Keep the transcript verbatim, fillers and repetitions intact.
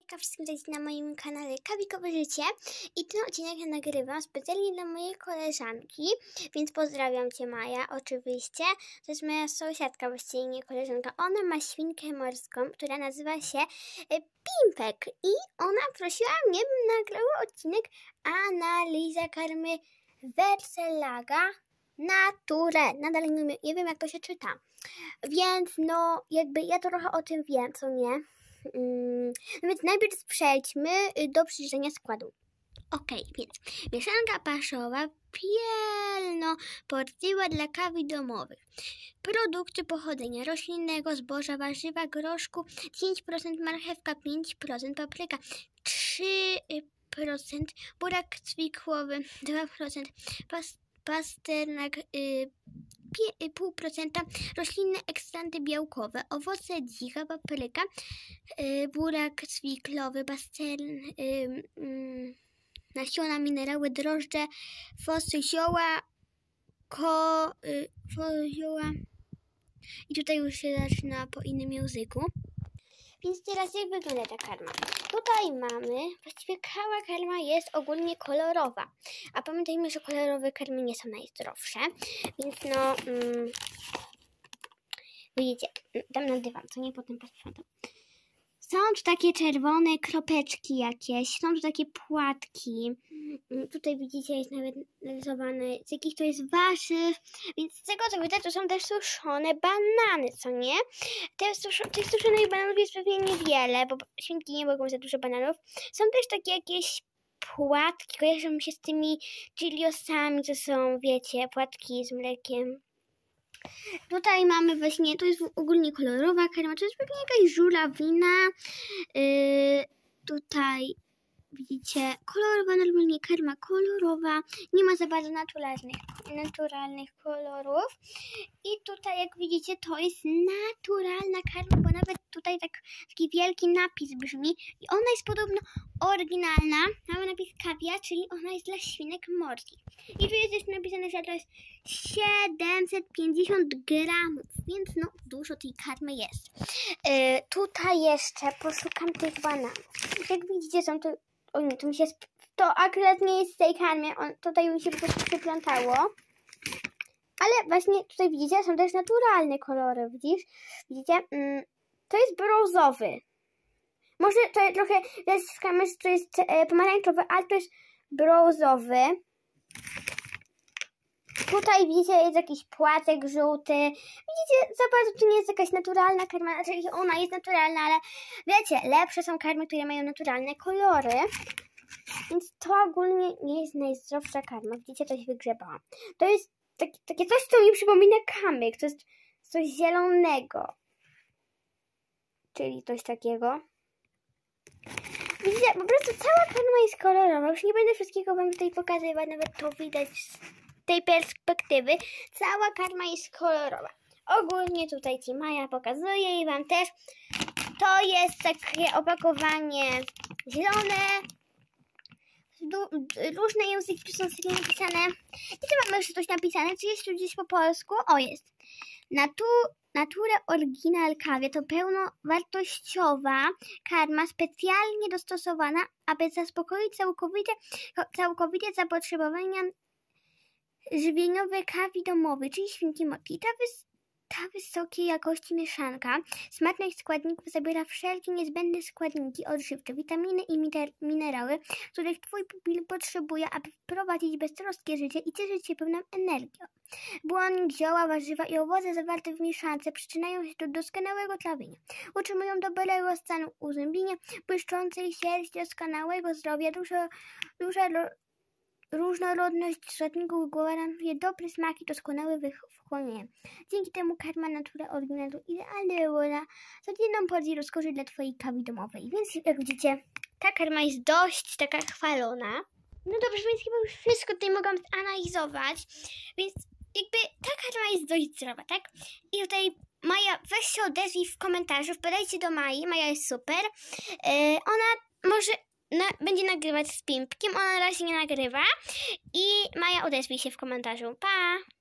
Hejka wszystkim, co na moim kanale Kawikowe Życie i ten odcinek ja nagrywam specjalnie dla mojej koleżanki, więc pozdrawiam Cię, Maja, oczywiście. To jest moja sąsiadka, właściwie nie koleżanka. Ona ma świnkę morską, która nazywa się Pimpek i ona prosiła mnie, bym nagrała odcinek analiza karmy Wersellaga Nature. Nadal nie, nie wiem, jak to się czyta. Więc no, jakby ja trochę o tym wiem, co nie? Hmm, no więc najpierw przejdźmy do przeczytania składu. Ok, więc mieszanka paszowa pielno-porcyła dla kawy domowych. Produkty pochodzenia roślinnego, zboża, warzywa, groszku, dziesięć procent marchewka, pięć procent papryka, trzy procent burak cwikłowy, dwa procent pas pasternak, yy, zero przecinek pięć procent roślinne ekstrakty białkowe, owoce dzika, papryka, yy, burak cwiklowy, paster, yy, yy, nasiona, minerały, drożdże, fosy, zioła, ko, yy, fosy, zioła. I tutaj już się zaczyna po innym języku. Więc teraz jak wygląda ta karma? Tutaj mamy, właściwie cała karma jest ogólnie kolorowa. A pamiętajmy, że kolorowe karmy nie są najzdrowsze. Więc no, mm, widzicie, dam na dywan, co nie, potem posprzątam. Są tu takie czerwone kropeczki jakieś, są tu takie płatki. Tutaj widzicie, jest nawet narysowane, z jakich to jest warzyw. Więc z tego co widać, to są też suszone banany, co nie? Te susz tych suszonych bananów jest pewnie niewiele, bo świnki nie mogą za dużo bananów. Są też takie jakieś płatki, kojarzą mi się z tymi chiliosami, to są, wiecie, płatki z mlekiem. Tutaj mamy właśnie, to jest ogólnie kolorowa karma, to jest pewnie jakaś żurawina. Yy, tutaj widzicie, kolorowa, normalnie karma kolorowa, nie ma za bardzo naturalnych, naturalnych kolorów. I tutaj jak widzicie, to jest naturalna karma, bo nawet tutaj tak, taki wielki napis brzmi i ona jest podobno oryginalna, mamy napis kawiar, czyli ona jest dla świnek morskich. I tu jest jeszcze napisane, że to jest siedemset pięćdziesiąt gramów, więc no dużo tej karmy jest. Yy, tutaj jeszcze poszukam tych bananów. Jak widzicie, są to, o nie, to mi się, to akurat nie jest z tej karmy, on, tutaj mi się po prostu przyplątało. Ale właśnie tutaj widzicie, są też naturalne kolory, widzisz? Widzicie? Mm, to jest brązowy. Może to trochę, to jest skamę, to jest e, pomarańczowy, ale to jest brązowy. Tutaj widzicie, jest jakiś płatek żółty. Widzicie, za bardzo to nie jest jakaś naturalna karma, znaczy ona jest naturalna, ale wiecie, lepsze są karmy, które mają naturalne kolory. Więc to ogólnie nie jest najzdrowsza karma. Widzicie, coś wygrzebałam. To jest taki, takie coś, co mi przypomina kamyk. To jest coś zielonego. Czyli coś takiego. Widzicie, po prostu cała karma jest kolorowa. Już nie będę wszystkiego wam tutaj pokazywać, nawet to widać z tej perspektywy. Cała karma jest kolorowa. Ogólnie tutaj Ci Maja pokazuje i wam też. To jest takie opakowanie zielone. Różne języki są sobie napisane. I tu mamy jeszcze coś napisane, czy jest tu gdzieś po polsku? O, jest. Natu Natura Original Kawie to pełnowartościowa karma specjalnie dostosowana, aby zaspokoić całkowite, całkowite zapotrzebowania żywieniowe kawy domowej, czyli świnki morskie. Ta, wys ta wysokiej jakości mieszanka smacznych składników zabiera wszelkie niezbędne składniki odżywcze, witaminy i minerały, których Twój pupil potrzebuje, aby wprowadzić beztroskie życie i cieszyć się pełną energią. Błonnik, zioła, warzywa i owoce zawarte w mieszance przyczyniają się do doskonałego trawienia. Utrzymują dobrego stanu uzębienia, błyszczącej sierści, doskonałego zdrowia, dużo, duża różnorodność składników gwarantuje dobre smaki, doskonałe wchłonienie. Dzięki temu karma Natura Original to idealna codzienną porcję rozkoszy dla Twojej kawy domowej. Więc jak widzicie, ta karma jest dość taka chwalona. No dobrze, więc chyba już wszystko tutaj mogłam zanalizować. Więc jakby ta karma jest dość zdrowa, tak? I tutaj Maja, weź się odezwij w komentarzu, wpadajcie do Mai, Maja jest super. Yy, ona może Na, będzie nagrywać z Pimpkiem, ona na razie nie nagrywa i Maja, odezwij się w komentarzu. Pa!